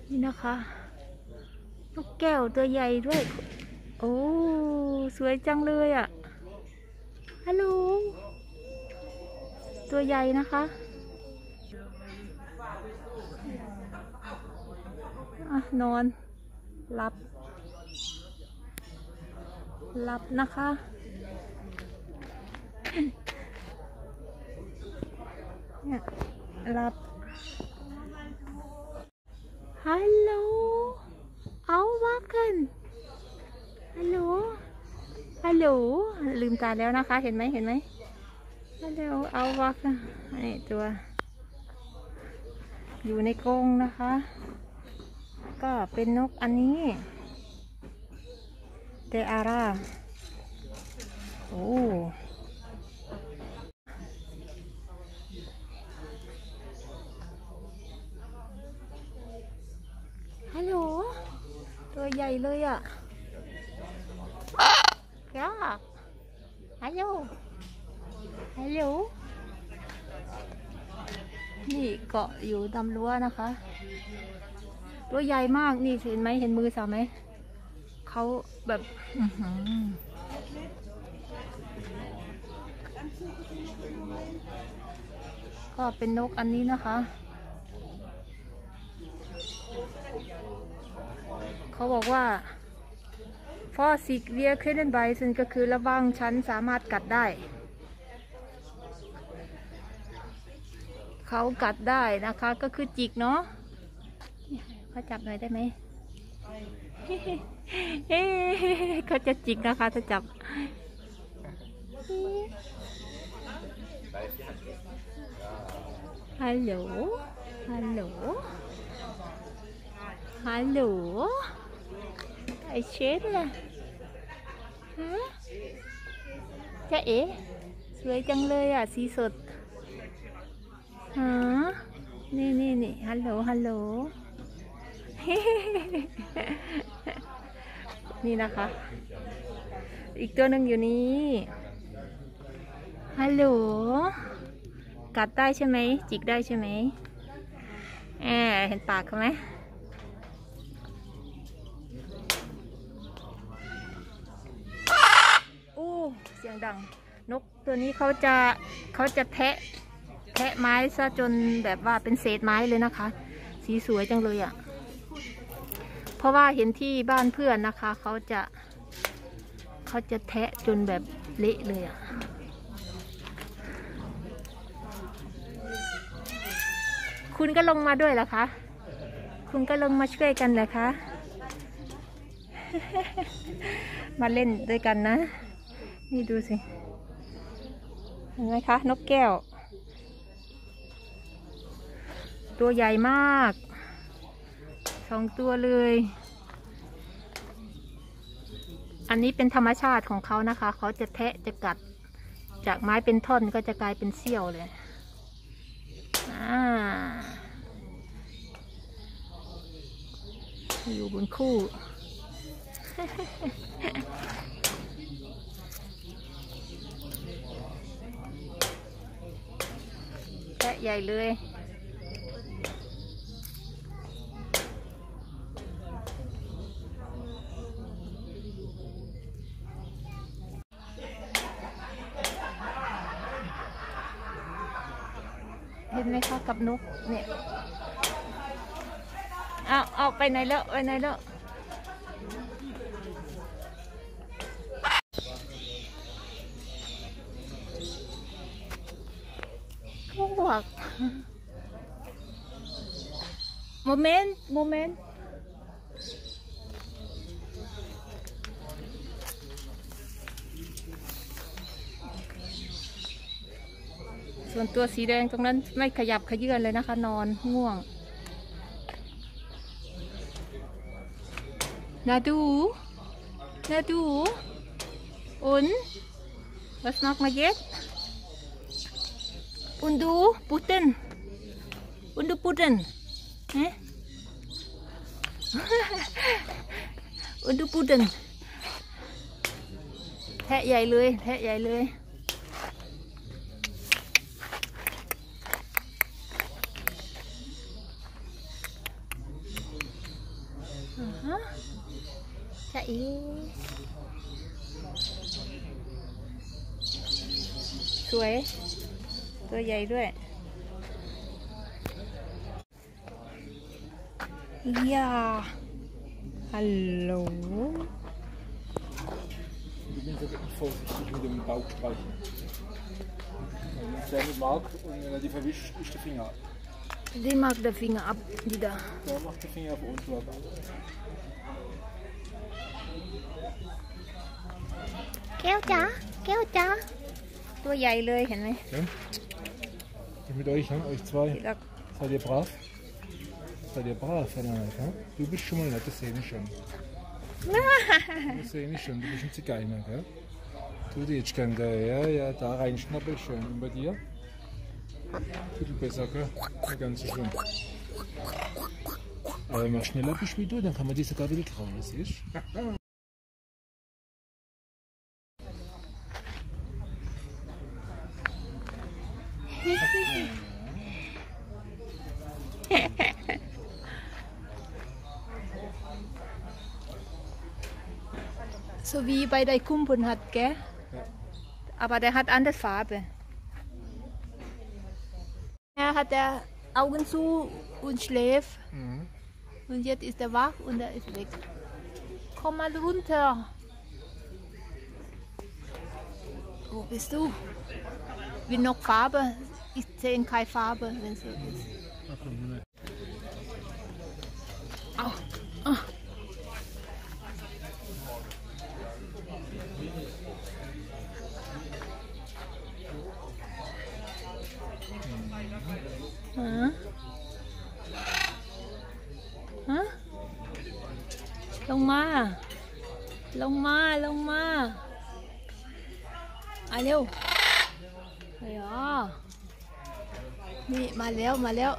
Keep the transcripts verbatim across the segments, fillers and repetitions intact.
นี่นะคะนกแก้วตัวใหญ่ด้วยโอ้สวยจังเลยอ่ะฮัลโหลตัวใหญ่นะคะอะนอนหลับหลับนะคะเนี่ยหลับฮัลโหลเอาว่ากันฮัลโหลฮัลโหลลืมตาแล้วนะคะเห็นไหมเห็นไหมฮัลโหลเอาว่ากันนี่ตัวอยู่ในกรงนะคะก็เป็นนกอันนี้เตอาร่าโอ้ฮัลโหลตัวใหญ่เลยอ่ะยากฮัลโหลฮัลโหลนี่เกาะอยู่ตามรั้วนะคะตัวใหญ่มากนี่เห็นไหมเห็นมือสาวไหมเขาแบบก็เป็นนกอันนี้นะคะเขาบอกว่าฟอสิกเวียเคเดนไบซึ่งก็คือระวังชั้นสามารถกัดได้เขากัดได้นะคะก็คือจิกเนาะเขาจับหน่อยได้ไหมเขาจะจิกนะคะถ้าจับฮัลโหลฮัลโหลฮัลโหลไอเช็ดล่ะฮะจ๊ะเอ๋สวยจังเลยอ่ะสีสดฮะนี่นี่นี่ฮัลโหลฮัลโหลนี่นะคะอีกตัวหนึ่งอยู่นี่ฮัลโหลกัดได้ใช่ไหมจิกได้ใช่ไหมแอบเห็นปากเขาไหมอู้เสียงดังนกตัวนี้เขาจะเขาจะแทะแทะไม้ซะจนแบบว่าเป็นเศษไม้เลยนะคะสีสวยจังเลยอ่ะเพราะว่าเห็นที่บ้านเพื่อนนะคะเขาจะเขาจะแทะจนแบบเละเลยอ่ะคุณก็ลงมาด้วยเหรอคะคุณก็ลงมาช่วยกันเหรอคะ มาเล่นด้วยกันนะนี่ดูสิเห็นไหมคะนกแก้วตัวใหญ่มากสองตัวเลยอันนี้เป็นธรรมชาติของเขานะคะเขาจะแทะจะกัดจากไม้เป็นท่อนก็จะกลายเป็นเสี้ยวเลยอยู่บนคู่ แทะใหญ่เลยเห็นไหมคะกับนกเนี่ยเอาเอาไปไหนแล้วไปไหนแล้วเขาบอกโมเมนต์โมเมนต์ส่วนตัวสีแดงตรงนั้นไม่ขยับขยื่นเลยนะคะนอนง่วงนาดูนาดูอุ่น was macht man jetzt und du Putten und du Putten hä und du Putten แทะใหญ่เลยแทะใหญ่เลยฮะจะอีสวยตัวใหญ่ด้วยยาฮัลโหล Du bist wirklich vorsichtig mit dem Bauchstreichen. Wenn man es sehr nicht mag und wenn er die verwischt, ist der Finger ab. Die mag der Finger ab wieder. Der macht den Finger auf uns ab. แก้วจ๋าแก้วจ๋าตัวใหญ่เลยเห็นไหม Ja? Ich mit euch, ne? Euch zwei. Seid ihr brav? Seid ihr brav, voneinander, ne? Du bist schon mal nett, das sehe ich schon. Das sehe ich schon, du bist ein Zigeuner, gell? Du die jetzt gern da, ja, ja, da reinschnappel schön. Und bei dir? Ein bisschen besser, gell? Nicht ganz so schlimm. Aber wenn man schneller bist wie du, dann kann man die sogar wieder kraulen, siehst du? So wie bei der Kumpel hat, gell? Ja. Aber der hat andere Farbe. Er hat der Augen zu und schläft. Mhm. Und jetzt ist er wach und er ist weg. Komm mal runter. Wo bist du? Will noch Farbe? Ich sehe keine Farbe, wenn es so ist. Au. Ah. Hả? Hả? Lông ma. Lông ma, lông ma. À liêu. Rồi à. Nè, mà leo, mà leo.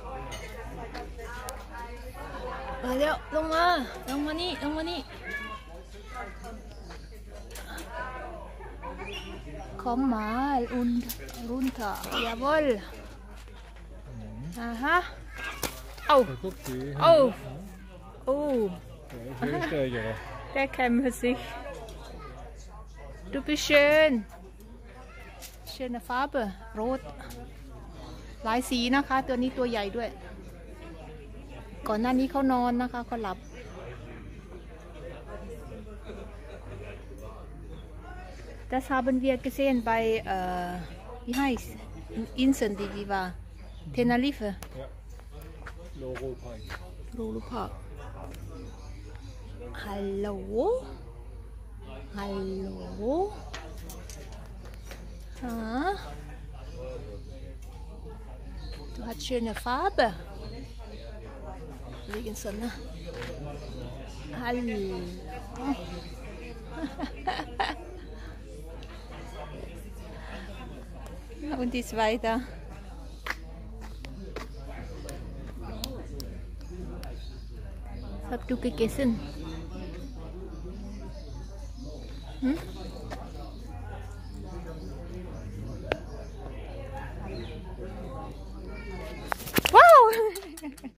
Mà leo, lông ma. Lông ma ni, lông ma ni. Komm mal und runter. Jawohl. Aha. Oh. Oh. Oh. Der kämpft sich. Du bist schön. Schöne Farbe. Rot. หลายสีนะคะตัวนี้ตัวใหญ่ด้วยก่อนหน้านี้เขานอนนะคะเขาหลับ Das haben wir gesehen bei äh, wie heißt Inseln die die war Tenerife Ja. Loro Park. Loro Park. Hallo Hallo ah. Du hast schöne Farbe. Wegen Sonne. Hallo. Und ist weiter. Was hast du gegessen? Hm? Wow!